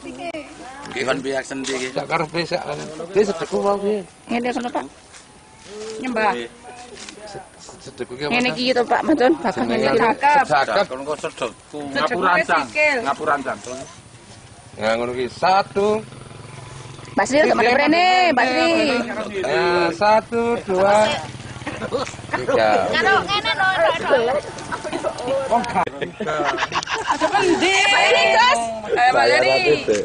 Kiwan biak sendi iki. Gak karep besak. Wis sedekku wae piye? Ngene kono Pak. Nyembah. Sedekku ki Ngene iki to Pak Maton, bakal ngene iki. Sedekap. Kono kok sedekku. Ngapurancang. Nah ngono ki 1. Basri teman rene, Basri. 1 2 3. Karo ngene lho. Ada pendi. Ini Gus. Baleri.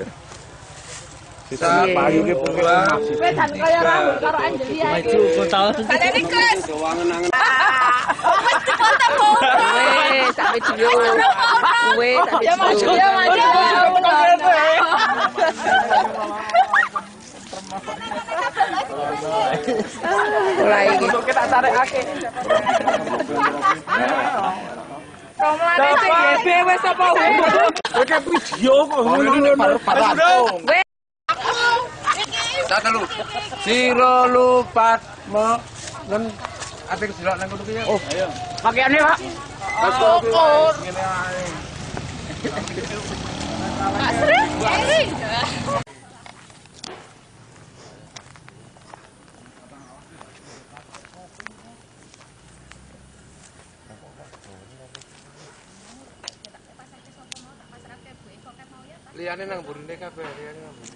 Sisa payu ki pura. Wes dan kaya rambut karo Angelia iki. Baleri Gus. Wes foto-foto. Wes sampe video. Wes sampe video. Ya maju. Mulai iki. Kita tarekake. Romlane sing gede wis apa Oke video kok ngono baru-baru. Satu lu. Siro lupat mo ngen ate kesilok nang kono ki ya. Oh, Ayo. pakaiane Pak. ngene ae. Pak Sri. Liyane nang burine kabeh, liyane nang burine.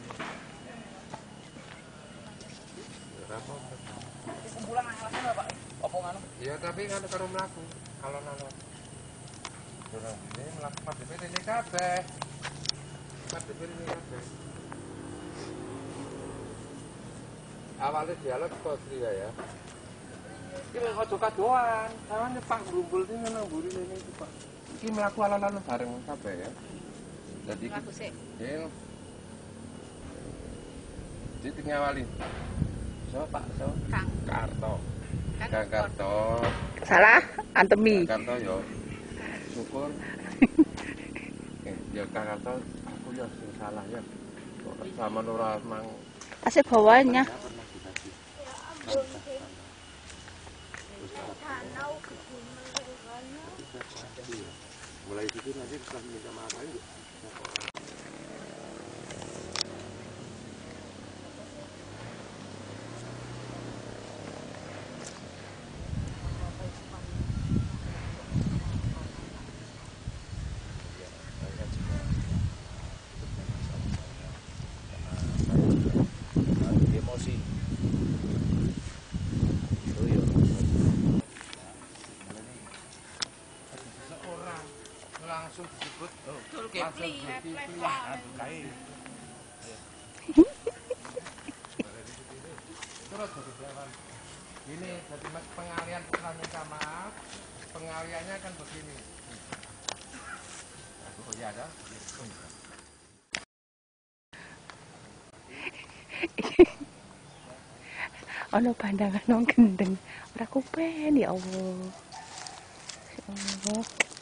Kumpulan nang alasnya Pak. Apa ngono? Ya tapi kan karo mlaku, alon-alon. Ora ngene mlaku madhepe rene kabeh. Madhepe rene kabeh. Awalnya dialog kok Sri ya. Iki lho aja kadoan, sawane Pak grumpul sing nang burine iki Pak. Iki mlaku alon-alon bareng kabeh ya. Jadi Aku sik. ya. Jadi ngawali. So Pak, so. Kang. Karto. Kang Karto. Salah, antemi. Kang Karto yo. Syukur. Ya Kang Karto, aku ya sing salah ya. Kok sama ora mang Asik bawahnya. mulai situ nanti bisa minta maaf lagi. Emosi. Seorang langsung disebut terus ini jadi pengalian pesan minta maaf, pengaliannya kan begini. Oh ya ada. Ono pandangan nang gendeng. Ora kupen ya Allah. Ya Allah.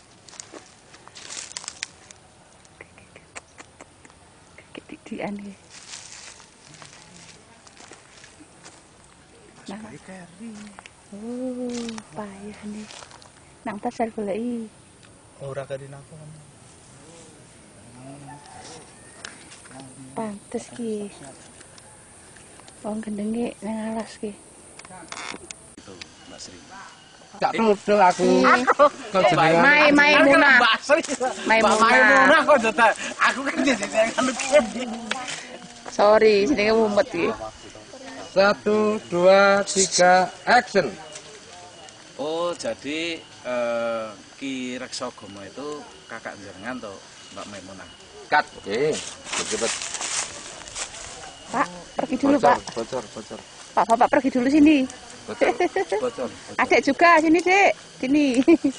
Ketidian iki. Nah, oh, payah nih. Nang pasar goleki. Ora kadine aku. Pantes ki. Wong gendenge nang alas ki. Itu Mbak Sri. Gak tutul aku. Kok jenengan Mai Munah. Mai Munah. Kok dadak aku kan jadi kan Sorry, jenenge mumet ki. 1 2 3 action. Oh, jadi Ki Reksogomo itu kakak jenengan toh, Mbak Maimunah. Cut. Oke. Cepet. Pak, pergi dulu Pak. Bocor. Pak, Bapak pergi dulu sini. Bocor. Adek juga sini, Dek. Sini.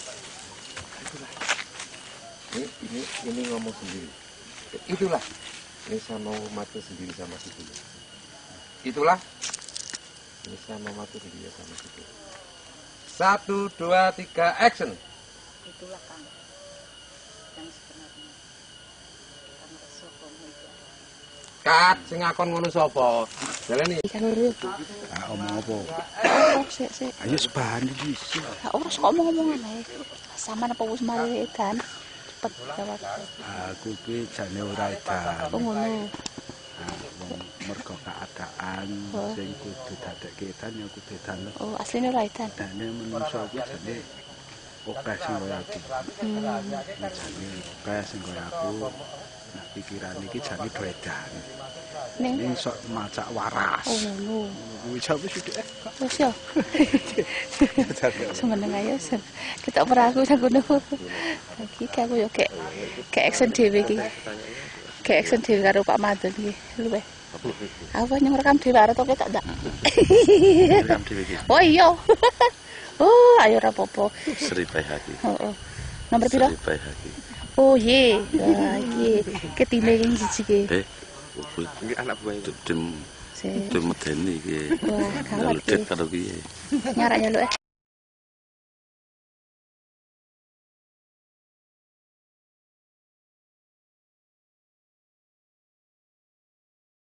Ini ngomong sendiri. Itulah. Ini saya mau mati sendiri sama situ. Itulah. Ini saya mau mati sendiri sama situ. 1 2 3 action. Itulah Kang. Yang sebenarnya. Kang Reksogomo itu. Kat sing ngakon ngono sapa? Jalani. Ah, omong apa? Sik. Ayo sebahan iki. Ora usah ngomong-ngomongan ae. Sama napa wis mari edan. cepet jawab. Aku ki jane ora edan. Oh ngono. Mergo keadaan sing kudu dadekke edan ya kudu edan. Oh, asline ora edan. Dane menungso kuwi jane akeh sing kaya aku. Jane akeh sing kaya aku. Nah, pikiran iki jane do edan. Ning sok macak waras. oh ngono. Kuwi sampe sithik. Wis yo. Semeneng ayo. Kita ora aku nang ngono. Iki aku yo kayak action dhewe iki. Kayak action dhewe karo Pak Madun iki. Luwe. Apa yang rekam dhewe arep to tak ndak? Rekam dhewe iki. Oh iya. Oh, ayo ora apa-apa. Sri Baihaqi. Heeh. Nomor piro? Sri Baihaqi. Oh ye. Wah, ye. Ketine iki siji iki. Iki anak buah itu dem medeni iki. Wah, gawat Ludet karo piye. Nyarak nyaluk